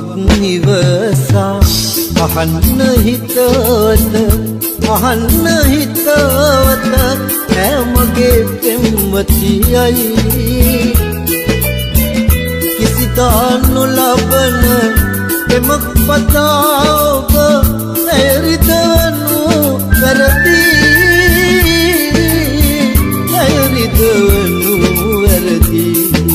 බිඳුවක් නිවසා අහන්න හිතවත අහන්න හිතවත මගේ පෙම්වතියයි කිසිදා නොලබන එමක් පතා ඔබ ඇරිදවනු වැරදි ඇරිදවනු වැරදි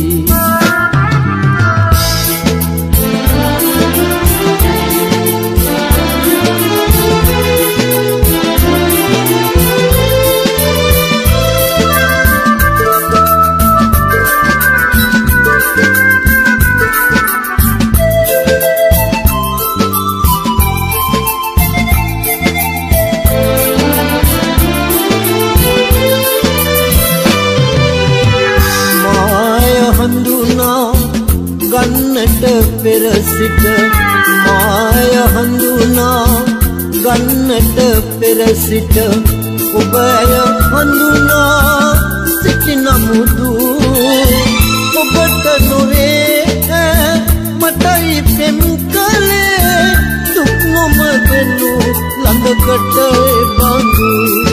ගන්නට පෙර සිට මාය හඳුනා ගන්නට පෙර සිට ඔබ ඇය හඳුනා සිටි නමුදු ඔබට නොවේ මටයි පෙම් කලේ දුක් නොමදනු ළඟකට බඳු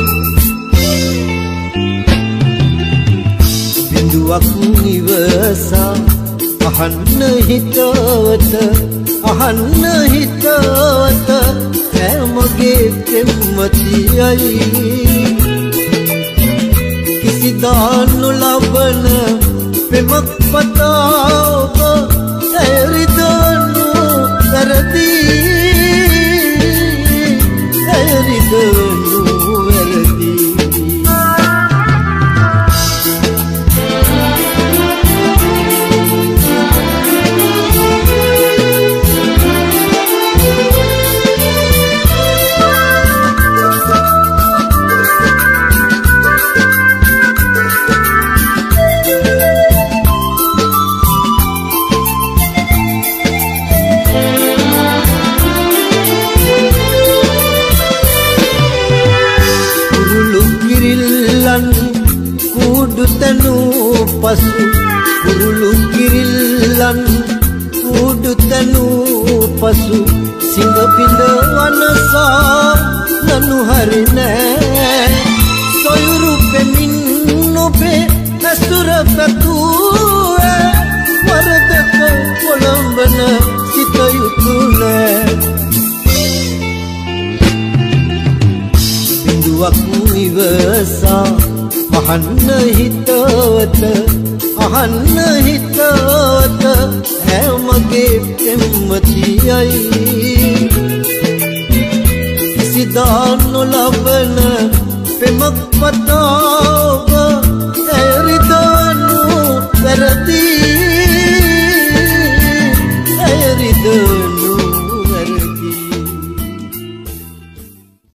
බිඳුවක් නිවසා අහන්න හිතවත අහන්න හිතවත මගේ පෙම්වතියයි කිසිදා නොලබන පෙමක් පතා ඔබ ඇරිදවනු වැරදි ඇරිදවනු වැරදි කුඩුතනු පසු කුරුළු කිරිල්ලන් කුඩුතනු පසු සිංහ පිඳ වනසා නනු හරිනෑ සොයුරු පෙමින් නොබේ ඇසුර පැතුවේ වරදක කොළඹන සිත යුතුනෑ බිඳුවක් නිවසා අහන්න හිතවත අහන්න හිතවත මගේ පෙම්වතියයි කිසිදා නොලබන පෙමක් පතා